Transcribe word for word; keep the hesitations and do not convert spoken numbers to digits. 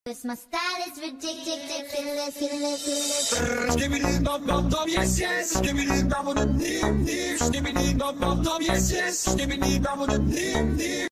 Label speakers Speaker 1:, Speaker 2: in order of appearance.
Speaker 1: 'Cause my style is ridiculous, ridiculous.
Speaker 2: Skibbidi bum bum bum, yes yes. Skibbidi bum bum nim nim. Skibbidi bum bum bum, yes yes. Skibbidi bum bum nim nim.